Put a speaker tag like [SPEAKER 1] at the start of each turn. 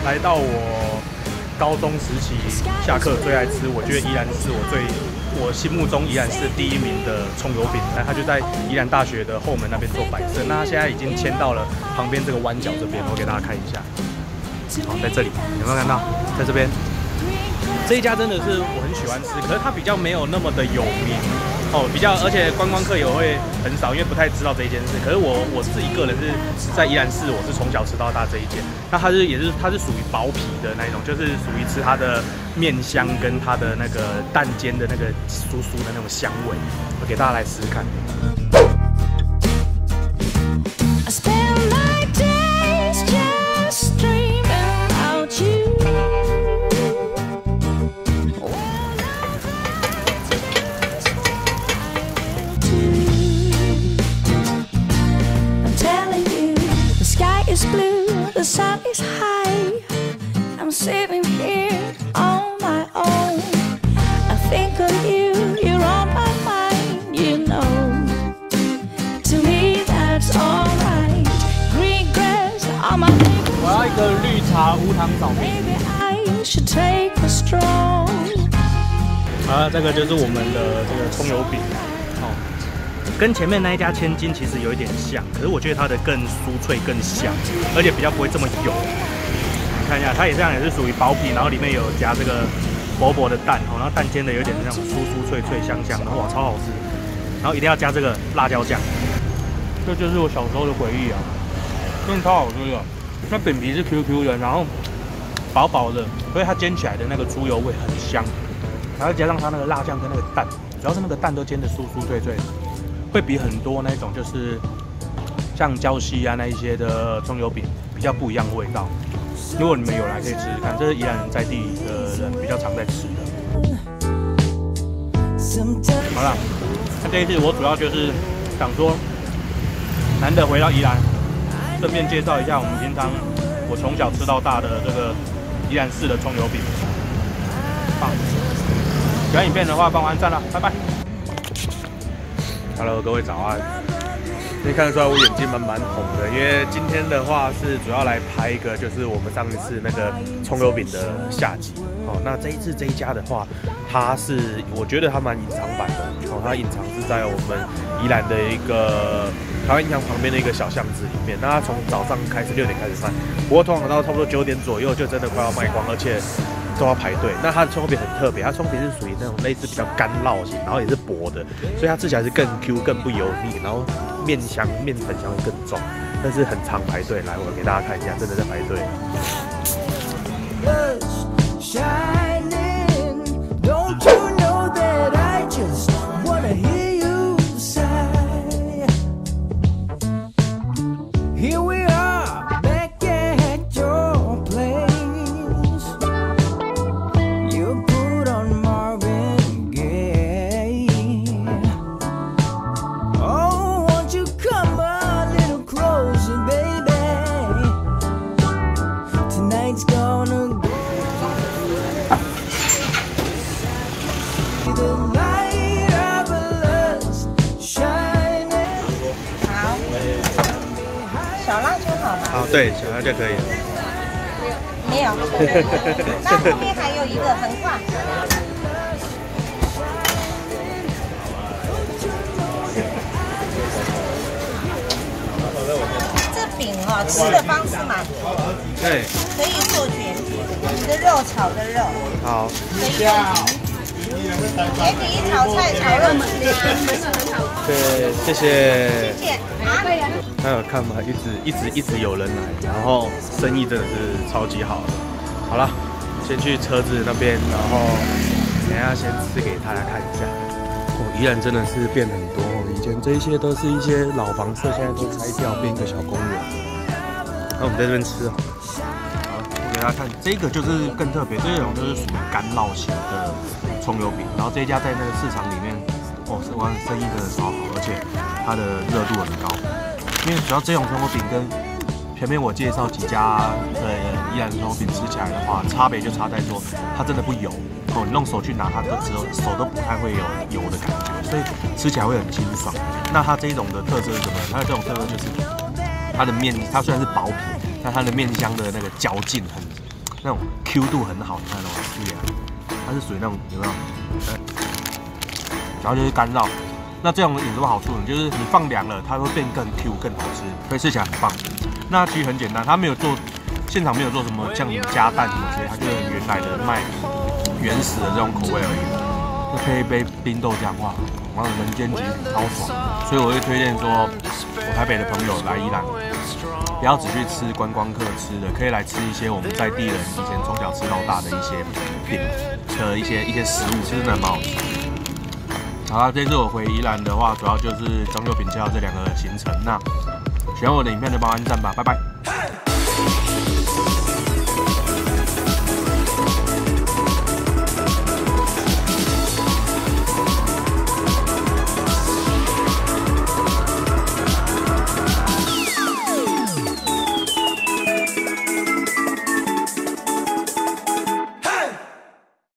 [SPEAKER 1] 来到我高中时期下课最爱吃，我觉得依然是我心目中依然是第1名的葱油饼。那它就在宜兰大学的后门那边做摆设。那它现在已经迁到了旁边这个弯角这边，我给大家看一下。好，在这里有没有看到？在这边。 这一家真的是我很喜欢吃，可是它比较没有那么的有名哦，而且观光客也会很少，因为不太知道这一件事。可是我自己个人是在宜兰市，我是从小吃到大这一间。那它是属于薄皮的那一种，就是属于吃它的面香跟它的那个蛋煎的那个酥酥的那种香味。我给大家来试试看。
[SPEAKER 2] Is blue, the sun is high. I'm sitting here on my own. I think of you, you're on my mind, you know. To me, that's alright. Green grass on my face.
[SPEAKER 1] 我要一个绿茶无糖炒面。
[SPEAKER 2] Maybe I should take a stroll.
[SPEAKER 1] 好，这个就是我们的这个葱油饼。 跟前面那一家千金其实有一点像，可是我觉得它的更酥脆、更香，而且比较不会这么油。你看一下，它也这样，也是属于薄皮，然后里面有夹这个薄薄的蛋哦，然后蛋煎的有点那种酥酥脆脆、香香的，哇，超好吃。然后一定要加这个辣椒酱，这就是我小时候的回忆啊，真的超好吃的。那饼皮是 QQ 的，然后薄薄的，所以它煎起来的那个猪油味很香，然后加上它那个辣酱跟那个蛋，主要是那个蛋都煎的酥酥脆脆的。 会比很多那种就是像礁溪啊那一些的葱油饼比较不一样的味道。如果你们有来可以试试看，这是宜兰人在地的人比较常在吃的。好了，那这一次我主要就是想说，难得回到宜兰，顺便介绍一下我们平常我从小吃到大的这个宜兰市的葱油饼。好，喜欢影片的话帮我按赞了，拜拜。 Hello， 各位早安。可以看得出来我眼睛蛮红的，因为今天的话是主要来拍一个，就是我们上一次那个葱油饼的下集。哦，那这一次这一家的话，它是我觉得它蛮隐藏版的。哦，它隐藏是在我们宜兰的一个台湾银行旁边的一个小巷子里面。那它从早上开始6点开始卖，不过通常到差不多9点左右就真的快要卖光，而且 都要排队。那它的葱油饼很特别，它葱油饼是属于那种类似比较干烙型，然后也是薄的，所以它吃起来是更 Q、更不油腻，然后面香、面粉香会更重，但是很常排队。来，我给大家看一下，真的在排队。好，对，小辣就可以了。
[SPEAKER 3] 没有，那后面还有一个横挂。这饼哦，吃的方式嘛，
[SPEAKER 1] 对，
[SPEAKER 3] 可以做卷饼，你的肉炒的肉，
[SPEAKER 1] 好，
[SPEAKER 3] 可以用卷饼炒菜炒肉
[SPEAKER 1] 对，谢谢。
[SPEAKER 3] 谢谢啊。
[SPEAKER 1] 还有看嘛，一直有人来，然后生意真的是超级好的。好了，先去车子那边，然后等一下先吃给大家看一下。哦，宜兰真的是变很多哦，以前这些都是一些老房舍，现在都拆掉，变一个小公园。那我们在这边吃哦。好，我给大家看，这个就是更特别，这种就是属于干烙型的葱油饼，然后这一家在那个市场里面，哦，生意真的超好，而且它的热度很高。因为主要这种葱油饼跟前面我介绍几家的宜兰葱油饼吃起来的话，差别就差在说它真的不油哦，你用手去拿它的时候，手都不太会有油的感觉，所以吃起来会很清爽。那它这一种的特色是什么？它的这种特色就是它的面，它虽然是薄皮，但它的面香的那个嚼劲
[SPEAKER 4] 那种 Q 度很好，你看到吗？对呀，它是属于那种有没有？然后就是干燥。那这样有什么好处呢？就是你放凉了，它会变更 Q 更好吃，所以吃起来很棒。那其实很简单，它没有做现场没有做什么像加蛋什么之类，它就是很原来的卖原始的这种口味而已。就配一杯冰豆浆，哇，然后人间极品，超爽。所以我会推荐说，我台北的朋友来宜兰，不要只去吃观光客吃的，可以来吃一些我们在地人以前从小吃到大的一些饼的一些食物，其实真的蛮好吃。好啦，这次我回宜兰的话，主要就是中六平交这2个行程。那喜欢我的影片就帮我按赞吧，拜拜。